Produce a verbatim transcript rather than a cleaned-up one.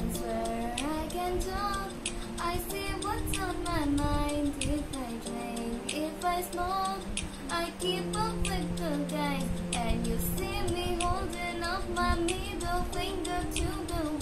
answer, I can talk. I see what's on my mind. If I drink, if I smoke, I keep up with the guys. And you see me holding up my middle finger to the